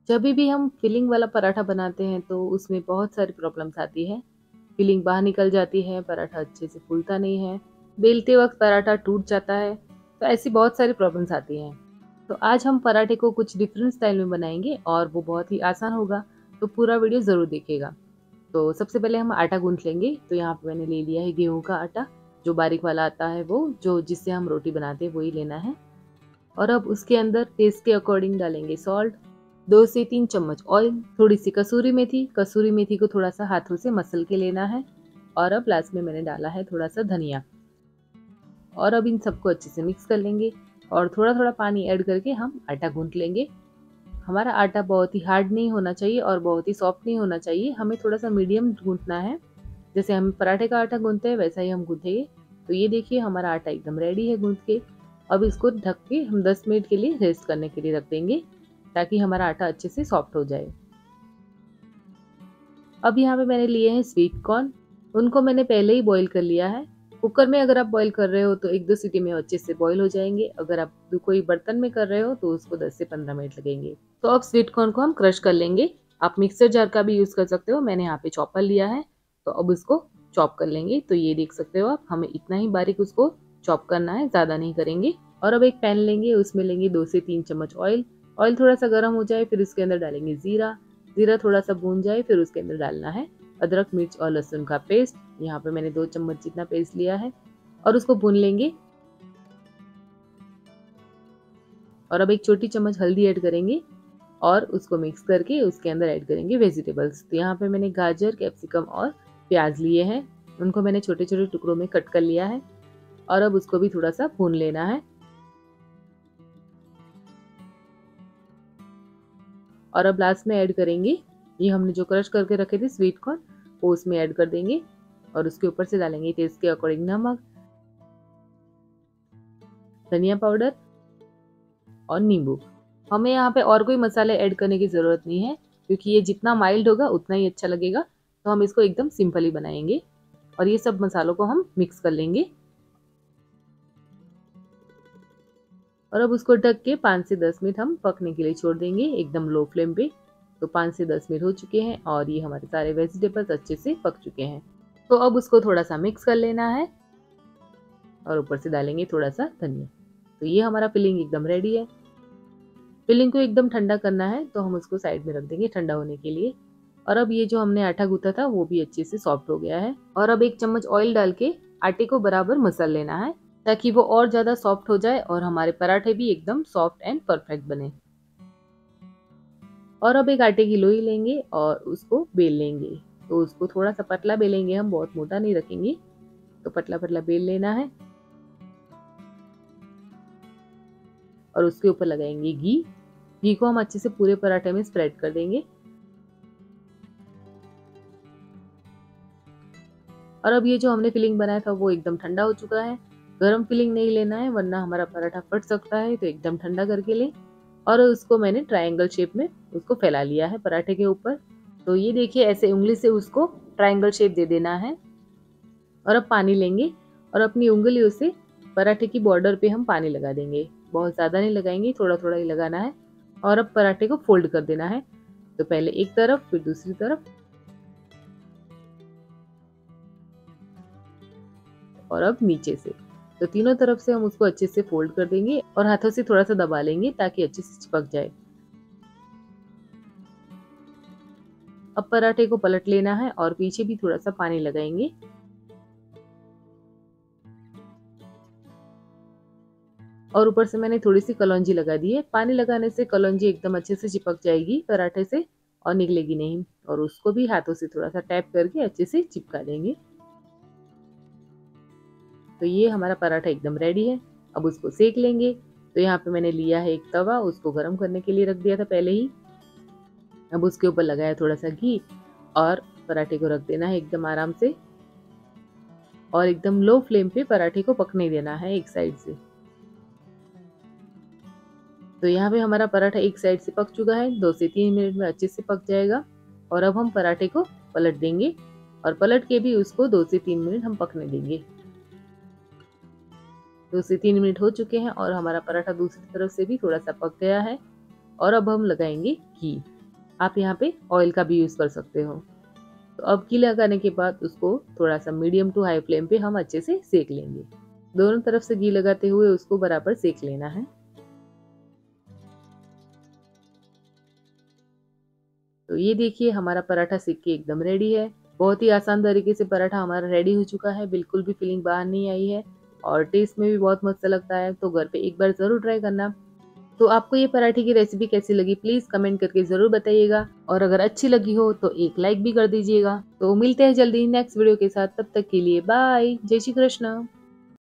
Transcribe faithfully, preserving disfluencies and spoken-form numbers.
जब भी हम फिलिंग वाला पराठा बनाते हैं तो उसमें बहुत सारी प्रॉब्लम्स आती है। फिलिंग बाहर निकल जाती है, पराठा अच्छे से फूलता नहीं है, बेलते वक्त पराठा टूट जाता है। तो ऐसी बहुत सारी प्रॉब्लम्स आती हैं। तो आज हम पराठे को कुछ डिफरेंट स्टाइल में बनाएंगे और वो बहुत ही आसान होगा। तो पूरा वीडियो ज़रूर देखिएगा। तो सबसे पहले हम आटा गूंथ लेंगे। तो यहाँ पे मैंने ले लिया है गेहूं का आटा, जो बारीक वाला आता है, वो जो जिससे हम रोटी बनाते हैं वही लेना है। और अब उसके अंदर टेस्ट के अकॉर्डिंग डालेंगे सॉल्ट, दो से तीन चम्मच ऑयल, थोड़ी सी कसूरी मेथी। कसूरी मेथी को थोड़ा सा हाथों से मसल के लेना है। और अब लास्ट में मैंने डाला है थोड़ा सा धनिया। और अब इन सबको अच्छे से मिक्स कर लेंगे और थोड़ा थोड़ा पानी ऐड करके हम आटा गूंथ लेंगे। हमारा आटा बहुत ही हार्ड नहीं होना चाहिए और बहुत ही सॉफ्ट नहीं होना चाहिए, हमें थोड़ा सा मीडियम गूंथना है। जैसे हम पराठे का आटा गूंथते हैं वैसा ही हम गूंथेंगे। तो ये देखिए हमारा आटा एकदम रेडी है गूंथ के। अब इसको ढक के हम दस मिनट के लिए रेस्ट करने के लिए रख देंगे, ताकि हमारा आटा अच्छे से सॉफ्ट हो जाए। अब यहाँ पे मैंने लिए हैं स्वीट कॉर्न। उनको मैंने पहले ही बॉईल कर लिया है। कुकर में अगर आप बॉईल कर रहे हो तो एक दो सीटी में अच्छे से बॉईल हो जाएंगे। अगर आप कोई बर्तन में कर रहे हो तो उसको दस से पंद्रह मिनट लगेंगे। तो अब स्वीट कॉर्न को हम क्रश कर लेंगे। आप मिक्सर जार का भी यूज कर सकते हो, मैंने यहाँ पे चॉपर लिया है। तो अब उसको चॉप कर लेंगे। तो ये देख सकते हो आप, हमें इतना ही बारीक उसको चॉप करना है, ज्यादा नहीं करेंगे। और अब एक पैन लेंगे, उसमें लेंगे दो से तीन चम्मच ऑयल। ऑयल थोड़ा सा गर्म हो जाए फिर उसके अंदर डालेंगे जीरा। जीरा थोड़ा सा भून जाए फिर उसके अंदर डालना है अदरक मिर्च और लहसुन का पेस्ट। यहाँ पे मैंने दो चम्मच जितना पेस्ट लिया है और उसको भून लेंगे। और अब एक छोटी चम्मच हल्दी ऐड करेंगे और उसको मिक्स करके उसके अंदर ऐड करेंगे वेजिटेबल्स। तो यहाँ पे मैंने गाजर, कैप्सिकम और प्याज लिए हैं। उनको मैंने छोटे छोटे टुकड़ों में कट कर लिया है और अब उसको भी थोड़ा सा भून लेना है। और अब लास्ट में ऐड करेंगे ये हमने जो क्रश करके रखे थे स्वीट कॉर्न, वो उसमें ऐड कर देंगे। और उसके ऊपर से डालेंगे टेस्ट के अकॉर्डिंग नमक, धनिया पाउडर और नींबू। हमें यहाँ पे और कोई मसाले ऐड करने की ज़रूरत नहीं है, क्योंकि ये जितना माइल्ड होगा उतना ही अच्छा लगेगा। तो हम इसको एकदम सिंपल ही बनाएंगे और ये सब मसालों को हम मिक्स कर लेंगे। और अब उसको ढक के पाँच से दस मिनट हम पकने के लिए छोड़ देंगे, एकदम लो फ्लेम पे। तो पाँच से दस मिनट हो चुके हैं और ये हमारे सारे वेजिटेबल्स अच्छे से पक चुके हैं। तो अब उसको थोड़ा सा मिक्स कर लेना है और ऊपर से डालेंगे थोड़ा सा धनिया। तो ये हमारा फिलिंग एकदम रेडी है। फिलिंग को एकदम ठंडा करना है, तो हम उसको साइड में रख देंगे ठंडा होने के लिए। और अब ये जो हमने आटा गूंथा था वो भी अच्छे से सॉफ्ट हो गया है। और अब एक चम्मच ऑयल डाल के आटे को बराबर मसल लेना है, ताकि वो और ज्यादा सॉफ्ट हो जाए और हमारे पराठे भी एकदम सॉफ्ट एंड परफेक्ट बने। और अब एक आटे की लोई लेंगे और उसको बेल लेंगे। तो उसको थोड़ा सा पतला बेलेंगे, हम बहुत मोटा नहीं रखेंगे। तो पतला पतला बेल लेना है और उसके ऊपर लगाएंगे घी। घी को हम अच्छे से पूरे पराठे में स्प्रेड कर देंगे। और अब ये जो हमने फिलिंग बनाया था वो एकदम ठंडा हो चुका है। गरम फिलिंग नहीं लेना है, वरना हमारा पराठा फट सकता है। तो एकदम ठंडा करके लें। और उसको मैंने ट्रायंगल शेप में उसको फैला लिया है पराठे के ऊपर। तो ये देखिए, ऐसे उंगली से उसको ट्रायंगल शेप दे देना है। और अब पानी लेंगे और अपनी उंगलियों से पराठे की बॉर्डर पे हम पानी लगा देंगे। बहुत ज़्यादा नहीं लगाएंगे, थोड़ा थोड़ा ही लगाना है। और अब पराठे को फोल्ड कर देना है। तो पहले एक तरफ फिर दूसरी तरफ और अब नीचे से। तो तीनों तरफ से हम उसको अच्छे से फोल्ड कर देंगे और हाथों से थोड़ा सा दबा लेंगे ताकि अच्छे से चिपक जाए। अब पराठे को पलट लेना है और पीछे भी थोड़ा सा पानी लगाएंगे। और ऊपर से मैंने थोड़ी सी कलौंजी लगा दी है। पानी लगाने से कलौंजी एकदम अच्छे से चिपक जाएगी पराठे से और निकलेगी नहीं। और उसको भी हाथों से थोड़ा सा टैप करके अच्छे से चिपका देंगे। तो ये हमारा पराठा एकदम रेडी है। अब उसको सेक लेंगे। तो यहाँ पे मैंने लिया है एक तवा, उसको गर्म करने के लिए रख दिया था पहले ही। अब उसके ऊपर लगाया थोड़ा सा घी और पराठे को रख देना है एकदम आराम से। और एकदम लो फ्लेम पे पराठे को पकने देना है एक साइड से। तो यहाँ पे हमारा पराठा एक साइड से पक चुका है, दो से तीन मिनट में अच्छे से पक जाएगा। और अब हम पराठे को पलट देंगे और पलट के भी उसको दो से तीन मिनट हम पकने देंगे। दो से तीन मिनट हो चुके हैं और हमारा पराठा दूसरी तरफ से भी थोड़ा सा पक गया है। और अब हम लगाएंगे घी। आप यहाँ पे ऑयल का भी यूज़ कर सकते हो। तो अब घी लगाने के बाद उसको थोड़ा-सा मीडियम टू हाई फ्लेम पे हम अच्छे से सेक लेंगे। दोनों तरफ से घी लगाते हुए उसको बराबर सेक लेना है। तो ये देखिए हमारा पराठा सेक के एकदम रेडी है। बहुत ही आसान तरीके से पराठा हमारा रेडी हो चुका है, बिल्कुल भी फीलिंग बाहर नहीं आई है और टेस्ट में भी बहुत मस्त लगता है। तो घर पे एक बार ज़रूर ट्राई करना। तो आपको ये पराठे की रेसिपी कैसी लगी प्लीज़ कमेंट करके ज़रूर बताइएगा और अगर अच्छी लगी हो तो एक लाइक भी कर दीजिएगा। तो मिलते हैं जल्दी नेक्स्ट वीडियो के साथ, तब तक के लिए बाय। जय श्री कृष्ण।